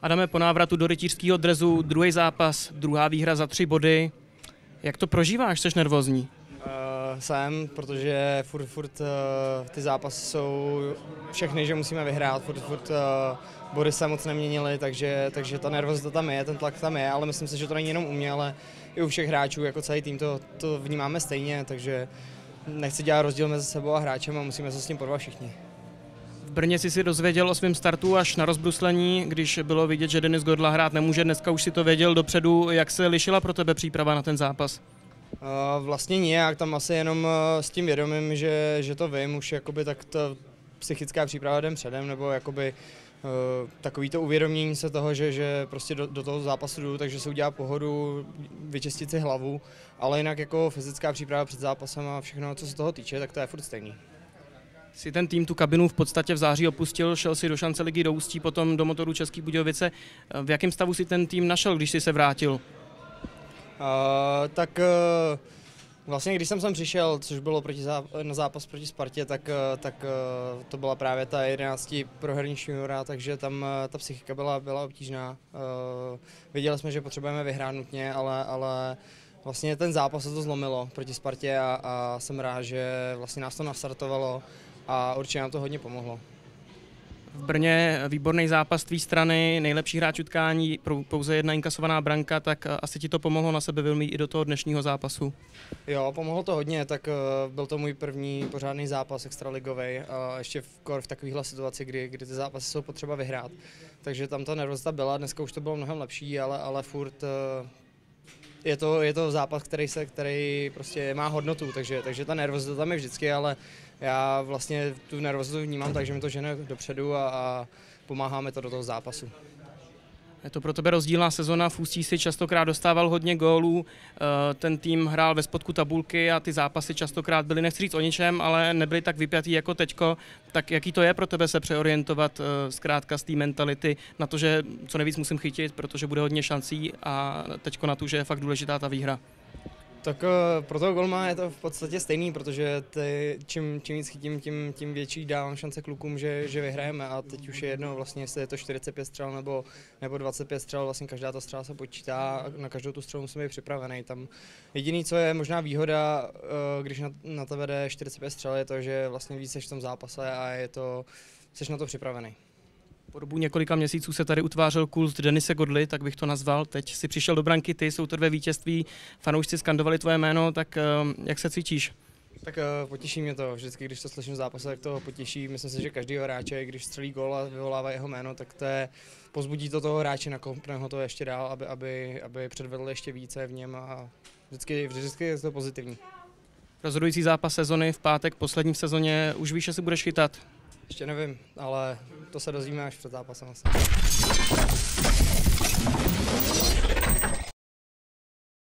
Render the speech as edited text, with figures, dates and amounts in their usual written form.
Adame, po návratu do rytířského dresu, druhý zápas, druhá výhra za 3 body. Jak to prožíváš? Jsi nervózní? Jsem, protože furt ty zápasy jsou všechny, že musíme vyhrát, furt body se moc neměnily, takže ta nervozita tam je, ten tlak tam je, ale myslím si, že to není jenom u mě, ale i u všech hráčů, jako celý tým to vnímáme stejně, takže nechci dělat rozdíl mezi sebou a hráčem a musíme se s tím porvat všichni. V Brně jsi si dozvěděl o svém startu až na rozbruslení, když bylo vidět, že Denis Godla hrát nemůže, dneska už si to věděl dopředu. Jak se lišila pro tebe příprava na ten zápas? Vlastně nijak, tam asi jenom s tím vědomím, že to vím, už jakoby tak ta psychická příprava jdem předem, nebo jakoby takový to uvědomění se toho, že prostě do toho zápasu jdu, takže se udělá pohodu, vyčistit si hlavu, ale jinak jako fyzická příprava před zápasem a všechno, co se toho týče, tak to je furt stejný. Si ten tým tu kabinu v podstatě v září opustil, šel si do šance ligy do Ústí, potom do Motoru Český Budějovice. V jakém stavu si ten tým našel, když jsi se vrátil? Vlastně když jsem sem přišel, což bylo na zápas proti Spartě, tak to byla právě ta 11 proherní šňůra, takže tam ta psychika byla obtížná. Věděli jsme, že potřebujeme vyhrát nutně, ale vlastně ten zápas se to zlomilo proti Spartě a jsem rád, že vlastně nás to nastartovalo a určitě nám to hodně pomohlo. V Brně výborný zápas tvý strany, nejlepší hráč utkání, pouze jedna inkasovaná branka, tak asi ti to pomohlo na sebevědomí i do toho dnešního zápasu. Jo, pomohlo to hodně, tak byl to můj první pořádný zápas extraligovej a ještě v takovéhle situaci, kdy ty zápasy jsou potřeba vyhrát. Takže tam ta nervozita byla, dneska už to bylo mnohem lepší, ale furt je to zápas, který prostě má hodnotu, takže ta nervozita tam je vždycky, ale já vlastně tu nervozitu vnímám tak, že mi to žene dopředu a pomáháme to do toho zápasu. Je to pro tebe rozdílná sezona, v Ústí si častokrát dostával hodně gólů, ten tým hrál ve spodku tabulky a ty zápasy častokrát byly, nechci říct o ničem, ale nebyly tak vypjatý jako teďko. Tak jaký to je pro tebe se přeorientovat zkrátka z té mentality na to, že co nejvíc musím chytit, protože bude hodně šancí a teďko na to, že je fakt důležitá ta výhra? Tak pro toho golma je to v podstatě stejný, protože čím víc chytím, tím větší dávám šance klukům, že vyhrajeme a teď už je jedno vlastně, jestli je to 45 střel nebo 25 střel, vlastně každá ta střela se počítá a na každou tu střelu musím být připravený. Tam jediný, co je možná výhoda, když na tebe jde 45 střel, je to, že vlastně víc seš v tom zápase a seš na to připravený. Po dobu několika měsíců se tady utvářel kult Denise Godly, tak bych to nazval. Teď si přišel do branky ty, jsou to 2 vítězství, fanoušci skandovali tvoje jméno, tak jak se cítíš? Tak potěší mě to, vždycky, když to slyším v zápase, tak to potěší. Myslím si, že každýho hráče, když střelí gól a vyvolává jeho jméno, tak pozbudí to toho hráče, nakopne ho to ještě dál, aby předvedl ještě více v něm a vždycky je to pozitivní. Rozhodující zápas sezony v pátek, poslední v sezóně, už víš, že si budeš chytat? Ještě nevím, ale to se dozvíme až před zápasem asi.